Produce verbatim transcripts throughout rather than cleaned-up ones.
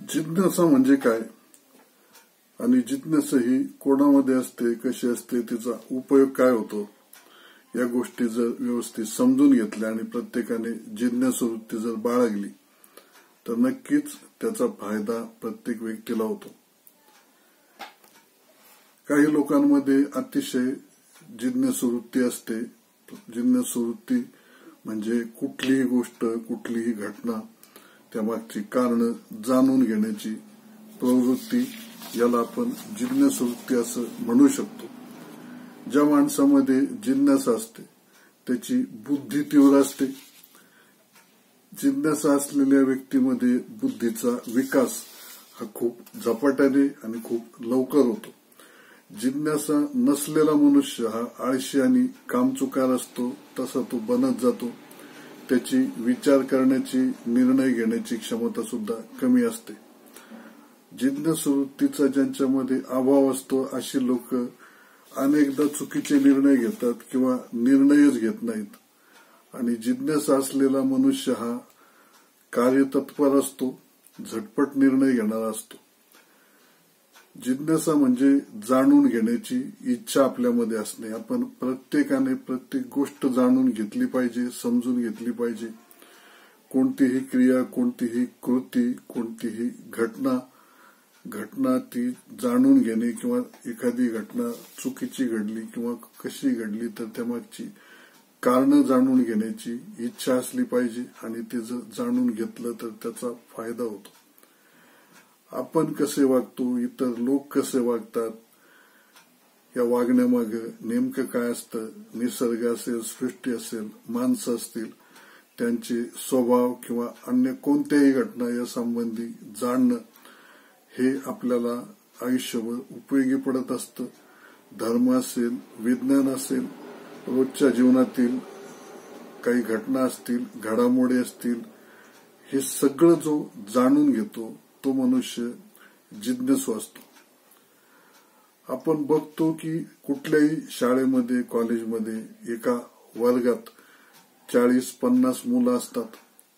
जिज्ञासा म्हणजे काय आणि जिज्ञासा ही कोणामध्ये असते, कशी असते, तिचा उपयोग काय होतो, या गोष्टी जर व्यवस्थित समजून घेतल्या आणि प्रत्येकाने जिज्ञासू वृत्ती जर बाळगली तर नक्कीच त्याचा फायदा प्रत्येक व्यक्तीला होतो. काही लोकांमध्ये अतिशय जिज्ञासू वृत्ती असते. जिज्ञासू वृत्ती म्हणजे कुठलीही गोष्ट, कुठलीही घटना, त्यामागची कारण जाणून घेण्याची प्रवृत्ती, याला आपण जिज्ञासू वृत्ती असं म्हणू शकतो. ज्या माणसामध्ये जिज्ञासा असते त्याची बुद्धी तीव्र असते. जिज्ञासा असलेल्या व्यक्तीमध्ये बुद्धीचा विकास हा खूप झपाट्याने आणि खूप लवकर होतो. जिज्ञासा नसलेला मनुष्य हा आळशी आणि कामचुकार असतो, तसा तो बनत जातो. त्याची विचार करण्याची, निर्णय घेण्याची क्षमता सुद्धा कमी असते. जिज्ञासू वृत्तीचा ज्यांच्यामध्ये अभाव असतो अशी लोक अनेकदा चुकीचे निर्णय घेतात किंवा निर्णयच घेत नाहीत. आणि जिज्ञासा असलेला मनुष्य हा कार्यतत्पर असतो, झटपट निर्णय घेणारा असतो. जिज्ञासा म्हणजे जाणून घेण्याची इच्छा आपल्यामध्ये असणे. आपण प्रत्येकाने प्रत्येक गोष्ट जाणून घेतली पाहिजे, समजून घेतली पाहिजे. कोणतीही क्रिया, कोणतीही कृती, कोणतीही घटना घटना ती जाणून घेणे किंवा एखादी घटना चुकीची घडली किंवा कशी घडली तर त्यामागची कारण जाणून घेण्याची इच्छा असली पाहिजे आणि ते जर जाणून घेतलं तर त्याचा फायदा होतो. आपण कसे वागतो, इतर लोक कसे वागतात, या वागण्यामागे नेमकं काय असतं, निसर्ग असेल, सृष्टी असेल, माणसं असतील, त्यांचे स्वभाव किंवा अन्य कोणत्याही घटना या संबंधी जाणणं हे आपल्याला आयुष्यभर उपयोगी पडत असतं. धर्म असेल, विज्ञान असेल, रोजच्या जीवनातील काही घटना असतील, घडामोडी असतील, हे सगळं जो जाणून घेतो तो मनुष्य जिज्ञासू असतो. आपण बघतो की कुठल्याही शाळेमध्ये, कॉलेजमध्ये एका वर्गात चाळीस पन्नास मुलं असतात.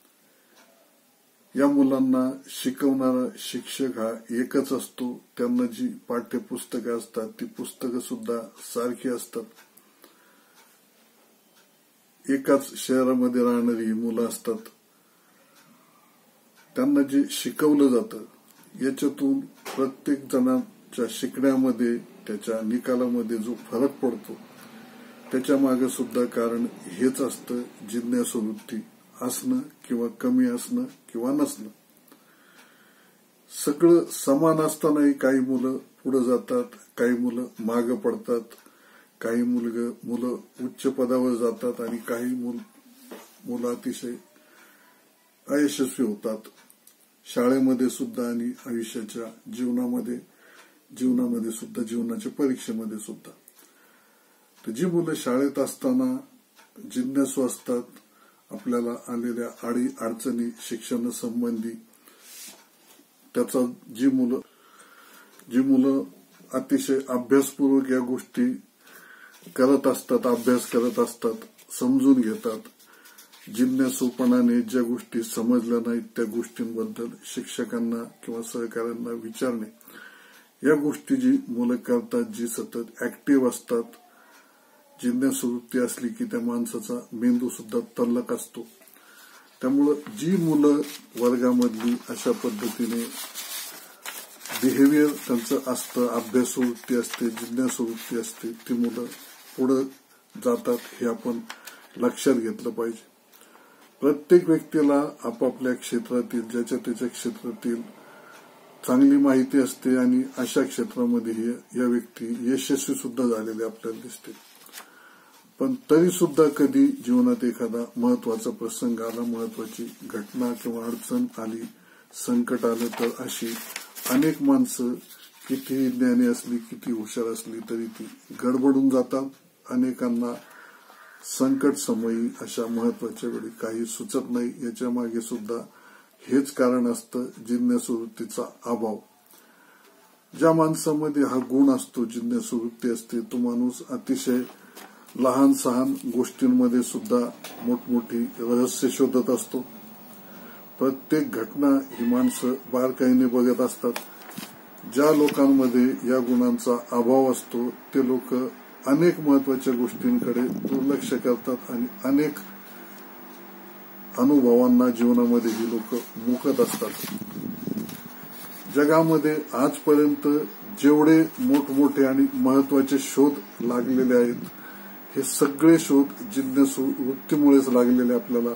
या मुलांना शिकवणारा शिक्षक हा एकच असतो. त्यांना जी पाठ्यपुस्तकं असतात ती पुस्तकं सुद्धा सारखी असतात. एकाच शहरामध्ये राहणारी ही मुलं असतात. त्यांना जे शिकवलं जातं याच्यातून प्रत्येक जणांच्या शिकण्यामध्ये, त्याच्या निकालामध्ये जो फरक पडतो त्याच्या मागे सुद्धा कारण हेच असतं, जिज्ञासू वृत्ती असणं किंवा कमी असणं किंवा नसणं. सगळं समान असतानाही काही मुलं पुढे जातात, काही मुलं मागे पडतात, काही मुलग मुलं उच्च पदावर जातात आणि काही मुलं अतिशय अयशस्वी होतात. शाळेमध्ये सुद्धा आणि आयुष्याच्या जीवनामध्ये जीवनामध्ये सुद्धा जीवनाच्या परीक्षेमध्ये सुद्धा. तर जी मुलं शाळेत असताना जिज्ञासू असतात, आपल्याला आलेल्या अडी अडचणी शिक्षणासंबंधी, त्याचा जी मुलं जी मुलं अतिशय अभ्यासपूर्वक या गोष्टी करत असतात, अभ्यास करत असतात, समजून घेतात, जिज्ञासूपणाने ज्या गोष्टी समजल्या नाहीत त्या गोष्टींबद्दल शिक्षकांना किंवा सहकाऱ्यांना विचारणे, या गोष्टी जी मुलं करतात, जी सतत ऍक्टिव्ह असतात, जिज्ञासू वृत्ती असली की त्या माणसाचा मेंदू सुद्धा तल्लख असतो. त्यामुळं जी मुलं वर्गामधली अशा पद्धतीने बिहेवियर त्यांचं असतं, अभ्यासू वृत्ती असते, जिज्ञासू वृत्ती असते, ती मुलं पुढे जातात हे आपण लक्षात घेतलं पाहिजे. प्रत्येक व्यक्तीला आपापल्या क्षेत्रातील, ज्याच्या त्याच्या क्षेत्रातील चांगली माहिती असते आणि अशा क्षेत्रामध्ये या व्यक्ती यशस्वी सुद्धा झालेले आपल्याला दिसते. पण तरी सुद्धा कधी जीवनात एखादा महत्वाचा प्रसंग आला, महत्वाची घटना किंवा अडचण आली, संकट आलं, तर अशी अनेक माणसं किती ज्ञानी असली, किती हुशार असली तरी ती गडबडून जातात. अनेकांना संकट समयी अशा महत्वाच्या वेळी काही सुचत नाही. याच्या मागे सुद्धा हेच कारण असतं, जिज्ञासू वृत्तीचा अभाव. ज्या माणसामध्ये हा गुण असतो, जिज्ञासू वृत्ती असते, तो माणूस अतिशय लहान सहान गोष्टींमध्ये सुद्धा मोठमोठी रहस्य शोधत असतो. प्रत्येक घटना ही माणसं बारकाईने बघत असतात. ज्या लोकांमध्ये या गुणांचा अभाव असतो ते लोक अनेक महत्वाच्या गोष्टींकडे दुर्लक्ष करतात आणि अनेक अनुभवांना जीवनामध्ये ही लोक मुकत असतात. जगामध्ये आजपर्यंत जेवढे मोठमोठे आणि महत्वाचे शोध लागलेले आहेत हे सगळे शोध जिज्ञासू वृत्तीमुळेच लागलेले आपल्याला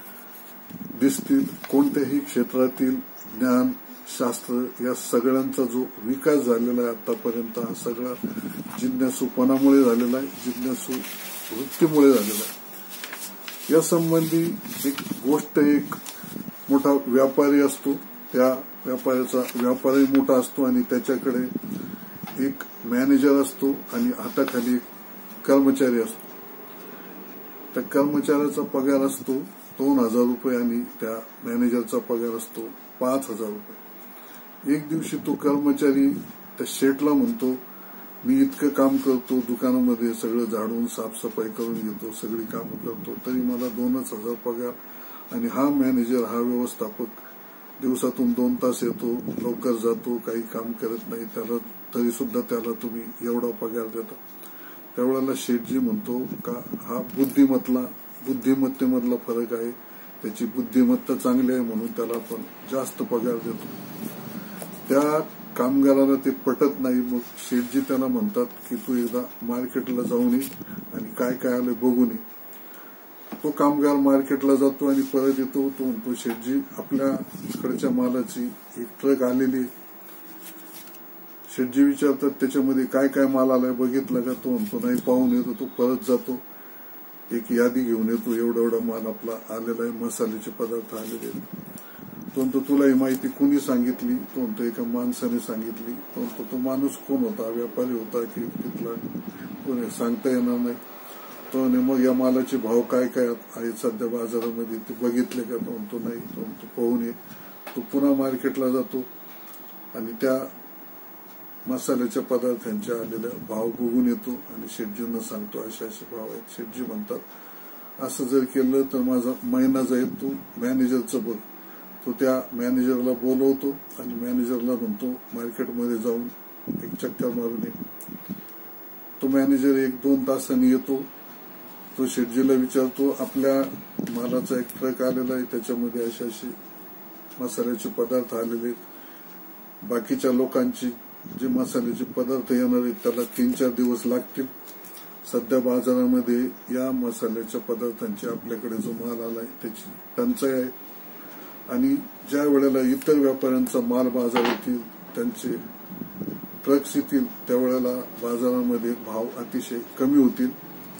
दिसतील. कोणत्याही क्षेत्रातील ज्ञान शास्त्र या सगळ्यांचा जो विकास झालेला आहे आतापर्यंत हा सगळा जिज्ञासूपणामुळे झालेला आहे, जिज्ञासू वृत्तीमुळे झालेला आहे. या संबंधी एक गोष्ट, एक मोठा व्यापारी असतो, त्या व्यापाऱ्याचा व्यापारही मोठा असतो आणि त्याच्याकडे एक मॅनेजर असतो आणि हाताखाली एक कर्मचारी असतो. त्या कर्मचाऱ्याचा पगार असतो दोन हजार रुपये आणि त्या मॅनेजरचा पगार असतो पाच हजार रुपये. एक दिवशी तो कर्मचारी त्या शेठला म्हणतो, मी इतकं काम करतो, दुकानामध्ये सगळं झाडून साफसफाई करून घेतो, सगळी कामं करतो, तरी मला दोनच हजार पगार आणि हा मॅनेजर, हा व्यवस्थापक दिवसातून दोन तास येतो, लवकर जातो, काही काम करत नाही, त्याला तरी सुद्धा त्याला तुम्ही एवढा पगार देता. त्यावेळेला शेठजी म्हणतो का हा बुद्धिमत्ता बुद्धिमत्तेमधला फरक आहे, त्याची बुद्धिमत्ता चांगली आहे म्हणून त्याला आपण जास्त पगार देतो. त्या कामगाराला ते पटत नाही. मग शेठजी त्याला म्हणतात की तू एकदा मार्केटला जाऊन ये आणि काय काय आलं बघून ये. तो कामगार मार्केटला जातो आणि परत येतो. तो म्हणतो, शेठजी आपल्याकडच्या मालाची एक ट्रक आलेली. शेठजी विचारतात त्याच्यामध्ये काय काय माल आलाय बघितलं का? तो म्हणतो नाही, पाहून येतो. तो परत जातो, एक यादी घेऊन येतो, एवढा एवढा माल आपला आलेला आहे, मसाल्याचे पदार्थ आलेले आहेत. तो म्हणतो तुला ही माहिती कुणी सांगितली? तो म्हणतो एका माणसाने सांगितली. तो म्हणतो तो माणूस कोण होता? व्यापारी होता की तिथला कोणी? सांगता येणार नाही. तो म्हणे मग या मालाचे भाव काय काय आहेत सध्या बाजारामध्ये ते बघितले का? तो म्हणतो नाही. तो म्हणतो पाहून ये. तो पुन्हा मार्केटला जातो आणि त्या मसाल्याच्या पदार्थांचे आलेले भाव बघून येतो आणि शेठजींना सांगतो असे असे भाव आहेत. शेठजी म्हणतात असं जर केलं तर माझा महिना जाईल, तू मॅनेजरचं बघ. तो त्या मॅनेजरला बोलवतो आणि मॅनेजरला म्हणतो मार्केटमध्ये जाऊन एक चक्कर मारून ये. तो मॅनेजर एक दोन तासांनी येतो. तो शेठजीला विचारतो आपल्या मालाचा एक ट्रक आलेला आहे, त्याच्यामध्ये असे असे मसाल्याचे पदार्थ आलेले आहेत. बाकीच्या लोकांची जे मसाल्याचे पदार्थ येणार आहेत त्याला तीन चार दिवस लागतील. सध्या बाजारामध्ये या मसाल्याच्या पदार्थांची आपल्याकडे जो माल आलाय त्याची टंचाई आहे आणि ज्या वेळेला इतर व्यापाऱ्यांचा माल बाजार येतील, त्यांचे ट्रक्स येतील, त्यावेळेला बाजारामध्ये भाव अतिशय कमी होतील.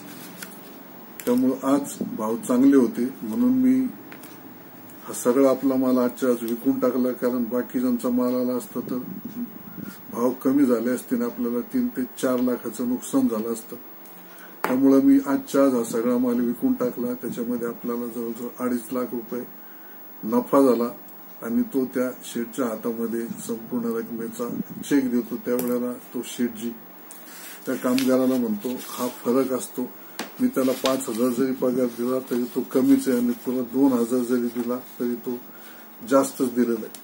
त्यामुळे आज भाव चांगले होते म्हणून मी हा सगळा आपला माल आजच्या आज विकून टाकला, कारण बाकीच्यांचा माल आला असता तर भाव कमी झाले असते आणि आपल्याला तीन ते चार लाखाचं नुकसान झालं असतं. त्यामुळे मी आजच्या आज हा सगळा माल विकून टाकला. त्याच्यामध्ये आपल्याला जवळजवळ अडीच लाख रुपये नफा झाला आणि तो त्या शेठच्या हातामध्ये संपूर्ण रकमेचा चेक देतो. त्यावेळेला तो शेठजी त्या कामगाराला म्हणतो हा फरक असतो, मी त्याला पाच हजार जरी पगार दिला तरी तो कमीच आहे आणि तुला दोन हजार जरी दिला तरी तो जास्तच दिलेला आहे.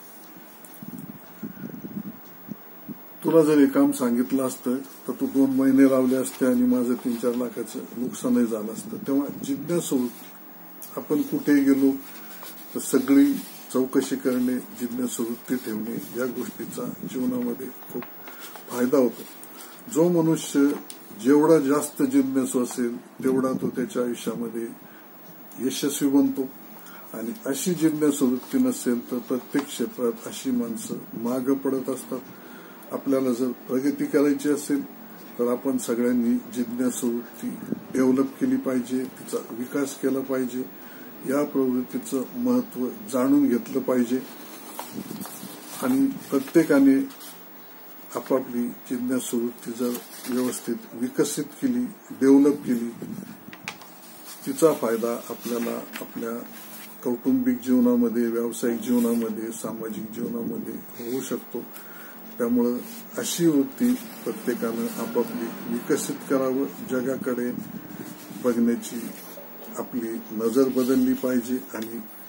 तुला जर हे काम सांगितलं असतं तर तू दोन महिने लावले असते आणि माझं तीन चार लाखाचं नुकसानही झालं असतं. तेव्हा जिज्ञासू आपण कुठेही गेलो तर सगळी चौकशी करणे, जिज्ञासू वृत्ती ठेवणे या गोष्टीचा जीवनामध्ये खूप फायदा होतो. जो मनुष्य जेवढा जास्त जिज्ञासू असेल तेवढा तो त्याच्या आयुष्यामध्ये यशस्वी बनतो आणि अशी जिज्ञासू वृत्ती नसेल तर प्रत्येक क्षेत्रात अशी माणसं मागं पडत असतात. आपल्याला जर प्रगती करायची असेल तर आपण सगळ्यांनी जिज्ञासू वृत्ती डेव्हलप केली पाहिजे, तिचा विकास केला पाहिजे, या प्रवृत्तीचं महत्व जाणून घेतलं पाहिजे आणि प्रत्येकाने आपापली जिज्ञासू वृत्ती जर व्यवस्थित विकसित केली, डेव्हलप केली, तिचा फायदा आपल्याला आपल्या कौटुंबिक जीवनामध्ये, व्यावसायिक जीवनामध्ये, सामाजिक जीवनामध्ये होऊ शकतो. त्यामुळं अशी वृत्ती प्रत्येकानं आपापली विकसित करावं. जगाकडे बघण्याची आपली नजर बदलली पाहिजे आणि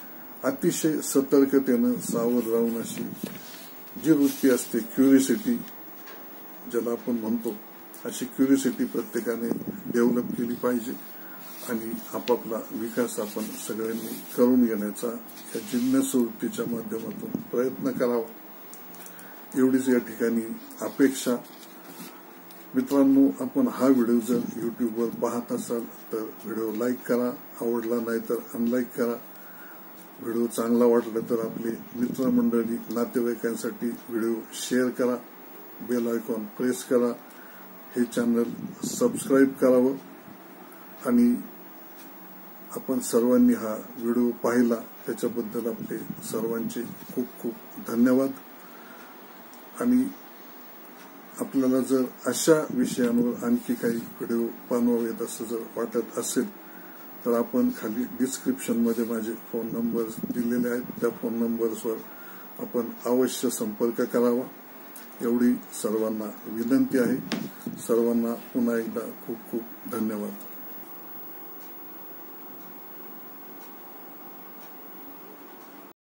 अतिशय सतर्कतेनं सावध राहून अशी जी वृत्ती असते क्युरिसिटी ज्याला आपण म्हणतो, अशी क्युरिसिटी प्रत्येकाने डेव्हलप केली पाहिजे आणि आपापला विकास आपण सगळ्यांनी करून घेण्याचा या जिज्ञासू वृत्तीच्या माध्यमातून प्रयत्न करावा, एवढीच या ठिकाणी अपेक्षा. मित्रांनो, आपण हा व्हिडिओ जर युट्यूबवर पाहत असाल तर व्हिडिओ लाईक करा, आवडला नाही तर अनलाईक करा. व्हिडिओ चांगला वाटला तर आपले मित्रमंडळी नातेवाईकांसाठी व्हिडिओ शेअर करा, बेल आयकॉन प्रेस करा, हे चॅनल सबस्क्राईब करावं आणि आपण सर्वांनी हा व्हिडिओ पाहिला त्याच्याबद्दल आपले सर्वांचे खूप खूप धन्यवाद. आणि आपल्याला जर अशा विषयांवर आणखी काही व्हिडिओ बनवावेत असं जर वाटत असेल तर आपण खाली डिस्क्रिप्शन मध्ये माझे फोन नंबर्स दिलेले आहेत, त्या फोन नंबर्सवर आपण अवश्य संपर्क करावा, एवढी सर्वांना विनंती आहे. सर्वांना पुन्हा एकदा खूप खूप धन्यवाद.